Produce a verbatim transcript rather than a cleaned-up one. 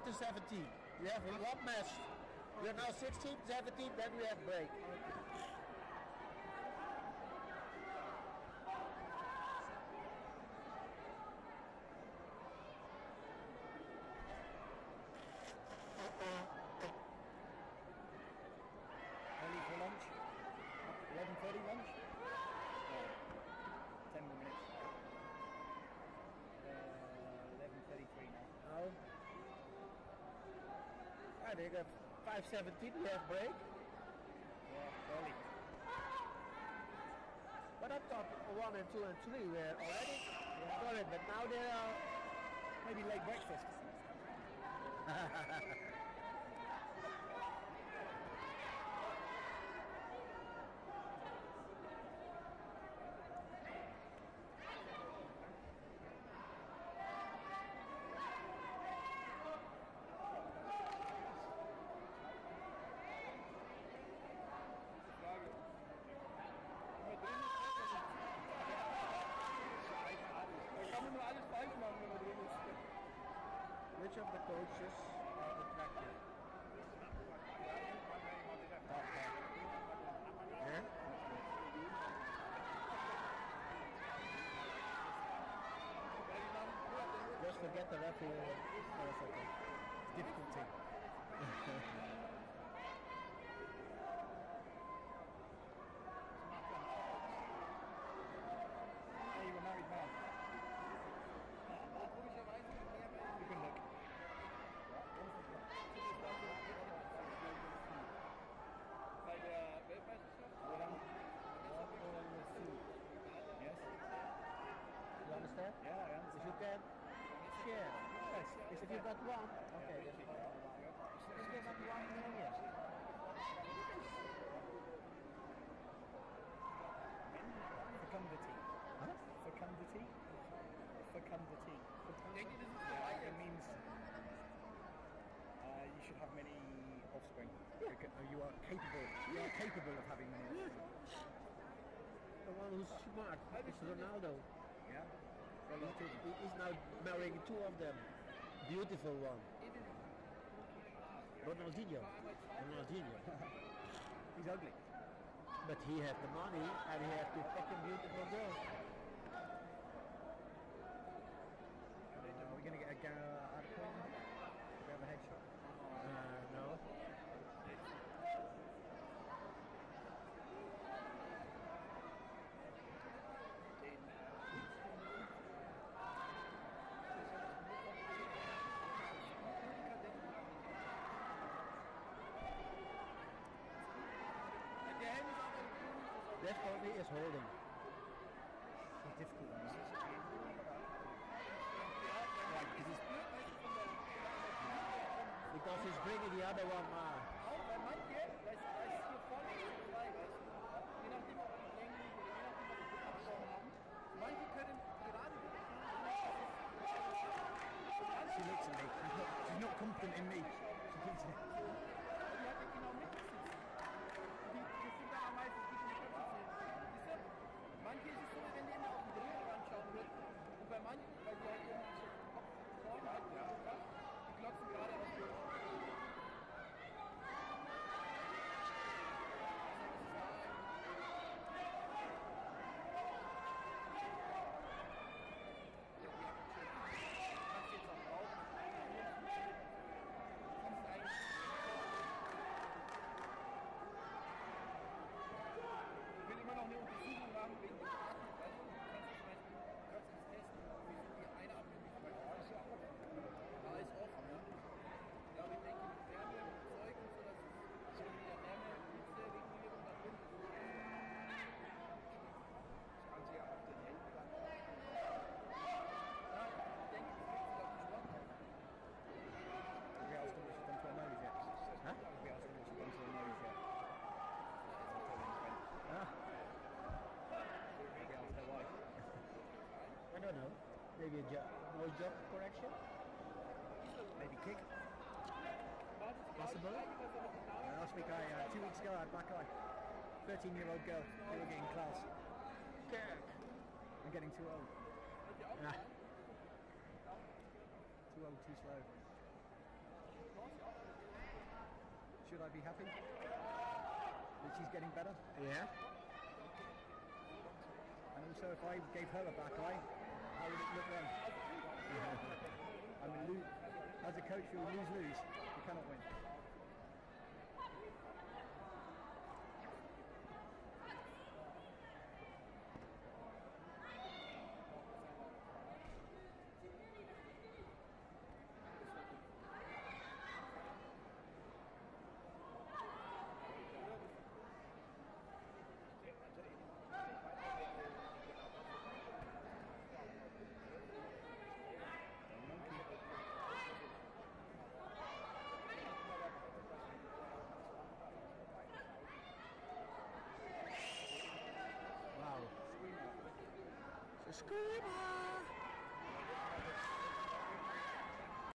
to seventeen. We have one match. We are now sixteen, seventeen, then we have break. Early for lunch? eleven thirty lunch? Oh, ten more minutes. Uh, eleven thirty-three now. Oh. I think at five seventeen we have break. Yeah, early. But I thought one and two and three were already Yeah. solid, but now they are. Maybe late breakfast. Which of the coaches are attractive? Yeah? Just forget the referee for a second. It's difficult to. Hey, you're a married man. You can look. Bei der Weltmeisterschaft? Yes? You understand? Yeah, I If understand. you can share. Yes, If you got one, okay. Then. If you got one, then yes. Fecundity. Huh? Fecundity? Fecundity. Denkt ihr, das ist so Yeah, weit? it means uh, you should have many offspring. Beca- uh, You are capable. You are capable of having many offspring. The one who's smart is Ronaldo. Yeah. Got a lot of children. He is now marrying two of them. Beautiful one. Ronaldinho. Ronaldinho. He's ugly. But he has the money and he has two fucking beautiful girls. Are we going to get a go at a point? We have a headshot. Uh, no. Der Helm ist aber That for me is holding. It's a difficult one. Because he's bringing the other one uh, auch bei manchen, da ist da ist hier vorne frei, weißt du? Je nachdem, ob die Länge oder je nachdem, ob die Abstand haben. Manche können gerade She looks at me. She's not, she's not confident in me. She looks at me. die hat ja genau mitgesitzen. Die, die sind da am meisten, die die Köpfe sehen. Siehst du? Manche ist es so, wenn die immer auf den Dreh anschauen würden. Und bei manchen, weil die halt irgendwie so den Kopf vorne halten, ja. Die klotzen gerade was durch. Ich will immer noch eine Untersuchung machen wegen dem Atem. Weißt du, du kannst zum Beispiel plötzlich testen, wie sind die Einatmung nicht bei euch. Da ist offen, ja. Ja, aber ich denke, mit Wärme und Zeug und so, dass es schon wieder Wärme, Hitze, Regulierung da drin ist. Das kann sich ja auf den Händen dann. Ja, ich denke, das wird sich auf den Sport machen. Have you asked her what she's done to her nose yet? Huh? Have you asked her what she's done to her nose yet? Ah, Maybe ask her wife. I don't know. Maybe a job, no job correction? Maybe kick. Possible? Uh, last week, I uh, two weeks ago, I had black eye. thirteen-year-old girl. They were getting class. I'm getting too old. Ah, Too old, too slow. should I be happy that she's getting better? Yeah. And also, if I gave her a black eye, how would it look then? I mean, lose, as a coach, you'll lose-lose. You cannot win. Wow. It's a screamer.